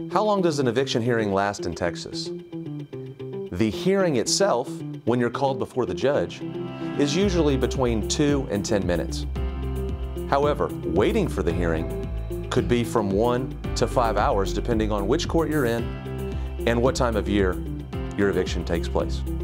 How long does an eviction hearing last in Texas? The hearing itself, when you're called before the judge, is usually between 2 and 10 minutes. However, waiting for the hearing could be from 1 to 5 hours depending on which court you're in and what time of year your eviction takes place.